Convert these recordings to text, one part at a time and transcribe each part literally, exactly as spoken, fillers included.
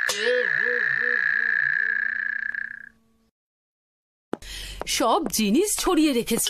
সব জিনিস ছড়িয়ে রেখেছে।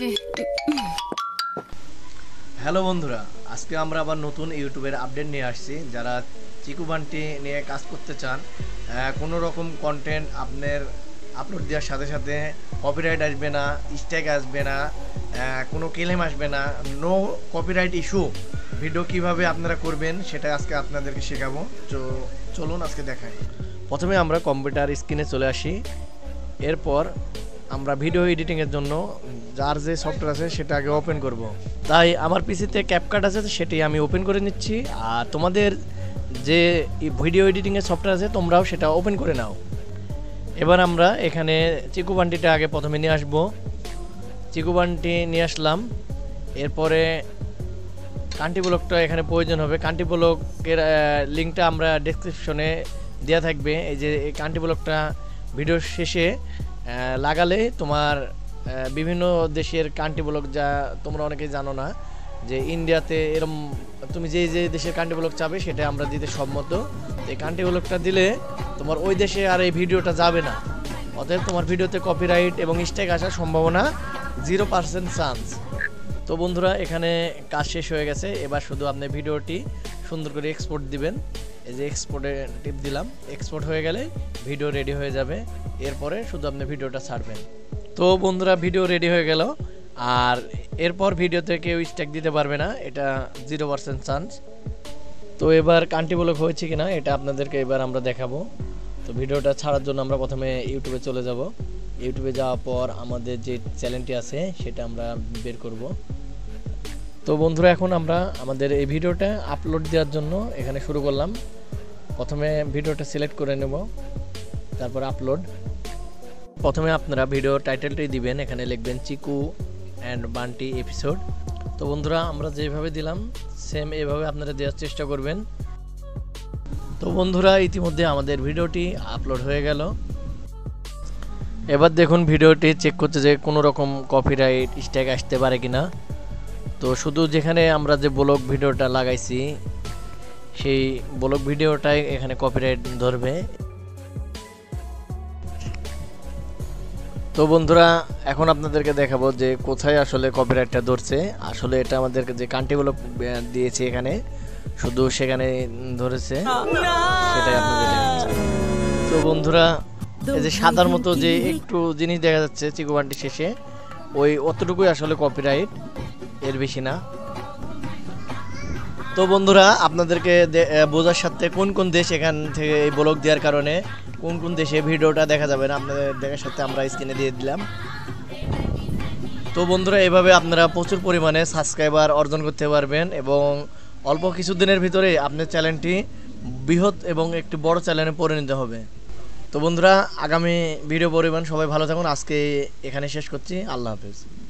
হ্যালো বন্ধুরা, আজকে আমরা আবার নতুন ইউটিউবের আপডেট নিয়ে আসছি। যারা চিকু বান্টি নিয়ে কাজ করতে চান, কোনো রকম কন্টেন্ট আপনার আপলোড দেওয়ার সাথে সাথে কপিরাইট আসবে না, স্ট্যাগ আসবে না, কোনো ক্লেম আসবে না, নো কপিরাইট ইস্যু ভিডিও কিভাবে আপনারা করবেন সেটা আজকে আপনাদেরকে শেখাবো। তো চলুন আজকে দেখাই। প্রথমে আমরা কম্পিউটার স্ক্রিনে চলে আসি। এরপর আমরা ভিডিও এডিটিংয়ের জন্য যার যে সফটওয়্যার আছে সেটা আগে ওপেন করব। তাই আমার পিসিতে ক্যাপকাট আছে, সেটি আমি ওপেন করে নিচ্ছি। আর তোমাদের যে ভিডিও এডিটিংয়ের সফটওয়্যার আছে তোমরাও সেটা ওপেন করে নাও। এবার আমরা এখানে চিকু বান্টিটা আগে প্রথমে নিয়ে আসবো। চিকু বান্টি নিয়ে আসলাম। এরপরে কান্টি ব্লকটা এখানে প্রয়োজন হবে। কান্টি ব্লকের লিঙ্কটা আমরা ডেসক্রিপশনে দেওয়া থাকবে। এই যে এই কান্টি ব্লকটা ভিডিওর শেষে লাগালে তোমার বিভিন্ন দেশের কান্টি ব্লক, যা তোমরা অনেকেই জানো না যে ইন্ডিয়াতে এরম তুমি যে যে দেশের কান্টি ব্লক চাবে সেটা আমরা দিতে সম্মত। এই কান্টি ব্লকটা দিলে তোমার ওই দেশে আর এই ভিডিওটা যাবে না। অতএব তোমার ভিডিওতে কপিরাইট এবং স্ট্রাইক আসার সম্ভাবনা জিরো পার্সেন্ট চান্স। তো বন্ধুরা, এখানে কাজ শেষ হয়ে গেছে। এবার শুধু আপনি ভিডিওটি সুন্দর করে এক্সপোর্ট দিবেন। এই যে এক্সপোর্টে টিপ দিলাম। এক্সপোর্ট হয়ে গেলে ভিডিও রেডি হয়ে যাবে। এরপরে শুধু আপনি ভিডিওটা ছাড়বেন। তো বন্ধুরা, ভিডিও রেডি হয়ে গেল। আর এরপর ভিডিওতে কেউ স্ট্যাক দিতে পারবে না, এটা জিরো পার্সেন্ট চান্স। তো এবার কান্টি ব্লক হয়েছে কিনা এটা আপনাদেরকে এবার আমরা দেখাবো। তো ভিডিওটা ছাড়ার জন্য আমরা প্রথমে ইউটিউবে চলে যাব। ইউটিউবে যাওয়ার পর আমাদের যে চ্যানেলটি আছে সেটা আমরা বের করব। তো বন্ধুরা, এখন আমরা আমাদের এই ভিডিওটা আপলোড দেওয়ার জন্য এখানে শুরু করলাম। প্রথমে ভিডিওটা সিলেক্ট করে নেব, তারপর আপলোড। প্রথমে আপনারা ভিডিও টাইটেলটি দিবেন, এখানে লিখবেন চিকু অ্যান্ড বান্টি এপিসোড। তো বন্ধুরা, আমরা যেভাবে দিলাম সেম এভাবে আপনারা দেওয়ার চেষ্টা করবেন। তো বন্ধুরা, ইতিমধ্যে আমাদের ভিডিওটি আপলোড হয়ে গেল। এবার দেখুন ভিডিওটি চেক করতে যে কোনো রকম কপিরাইট স্ট্রাইক আসতে পারে কিনা। তো শুধু যেখানে আমরা যে ব্লগ ভিডিওটা লাগাইছি সেই ব্লগ ভিডিওটাই এখানে কপিরাইট ধরবে। তো বন্ধুরা, এখন আপনাদেরকে দেখাবো যে কোথায় আসলে কপিরাইটটা ধরছে। আসলে এটা আমাদেরকে যে কান্টি ব্লক দিয়েছে এখানে শুধু সেখানে ধরেছে, সেটাই আপনাদের দেখাচ্ছি। তো বন্ধুরা, এই যে সাদার মতো যে একটু জিনিস দেখা যাচ্ছে চিকু বান্টি শেষে, ওই অতটুকুই আসলে কপিরাইট, এর বেশি না। তো বন্ধুরা, আপনাদেরকে বোঝার সাথে কোন কোন দেশ এখান থেকে এই ব্লগ দেওয়ার কারণে কোন কোন দেশে ভিডিওটা দেখা যাবে না আপনাদের দেখার সাথে আমরা স্ক্রিনে দিয়ে দিলাম। তো বন্ধুরা, এভাবে আপনারা প্রচুর পরিমাণে সাবস্ক্রাইবার অর্জন করতে পারবেন এবং অল্প কিছুদিনের ভিতরে আপনার চ্যানেলটি বৃহৎ এবং একটি বড় চ্যানেলে পরিণত হবে। তো বন্ধুরা, আগামী ভিডিও পরিমাণ সবাই ভালো থাকুন। আজকে এখানে শেষ করছি। আল্লাহ হাফেজ।